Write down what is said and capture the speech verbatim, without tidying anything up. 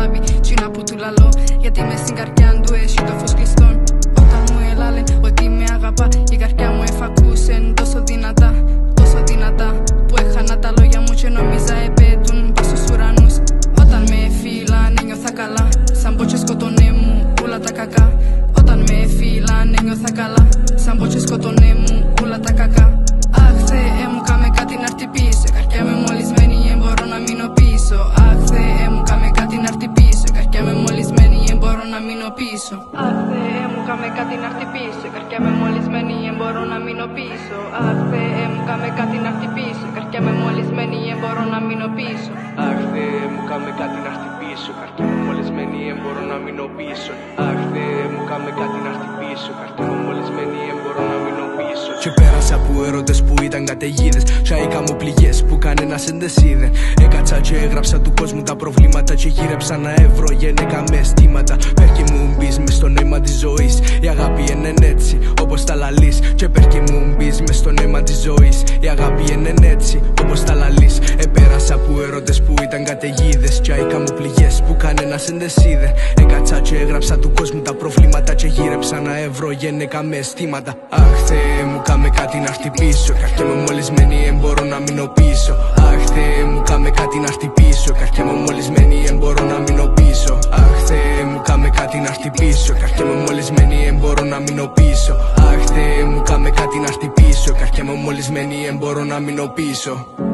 καταλάβει τσίνα που του λαλώ, γιατί μες στην καρδιά του έχει το φως κλειστόν. Όταν μου έλαλεν ότι με αγαπά, η καρδιά μου εφακούσεν τόσο δυνατά, τόσο δυνατά, που έχανα τα λόγια μου και νόμιζα επέτουν προς τους ουρανούς. Όταν με φύλαν ένιωθα καλά, σαν πω και σκοτώνε μου όλα τα κακά. Όταν με φύλαν ένιωθα καλά, σαν πω και σκοτώνε μου όλα τα κακά. Αχ Θεέ μου, κάμε κάτι να έρθει πίσω, καρδιά με μολυσμένη, εν μπορώ να μείνω πίσω. Αχ Θεέ μου, κάμε κάτι να έρθει πίσω, καρδιά με μολυσμένη, εν μπορώ να μείνω πίσω. Αχ Θεέ μου, κάμε κάτι να έρθει πίσω, καρδιά με μολυσμένη, εν μπορώ να μείνω πίσω. Αχ Θεέ μου, κάμε κάτι να έρθει πίσω, καρδιά με μολυσμένη, εν μπορώ να μείνω πίσω. Αχ Θεέ μου, κάμε κάτι να έρθει πίσω, καρδιά μου μολυσμένη, εν μπορώ να μείνω πίσω. Αχ Θεέ μου, κάμε κάτι να έρθει πίσω, καρδιά μου μολυσμένη, εν μπορώ να μείνω πίσω. Και πέρασα από έρωτες που ήταν καταιγίδες, σαΐκα μου πληγές που κανένας δεν τις είδε. Έκατσα και έγραψα του κόσμου τα προβλήματα και γύρεψα να ευρώ γενικά με αισθήματα. Πέρκει μου μπεις μες στο νόημα της ζωής, η αγάπη είναι έτσι όπως τα λαλείς. Και πέρκει μου μπεις μες στο νόημα της ζωής, η αγάπη είναι έτσι όπως τα λαλείς. Επέρασα από έρωτες που ήταν καταιγίδες, σαΐκα μου πληγές που κανένας δεν τις είδε. Έκατσα και έγραψα του κόσμου τα προβλήματα και γύρεψα να ευρώ γενικά με αισθήματα. Αχ Θεέ μου, κάμε κάτι να έρθει πίσω, καρδιά μου μολυσμένη, εν μπορώ να μείνω πίσω. Αχ Θεέ μου, κάμε κάτι να έρθει πίσω, καρδιά μου μολυσμένη, εν μπορώ να μείνω πίσω. Αχ Θεέ μου, κάμε κάτι να έρθει πίσω, καρδιά μου μολυσμένη, εν μπορώ να μείνω πίσω. Αχ Θεέ μου, κάμε κάτι να έρθει πίσω, καρδιά μου μολυσμένη, εν μπορώ να μείνω πίσω.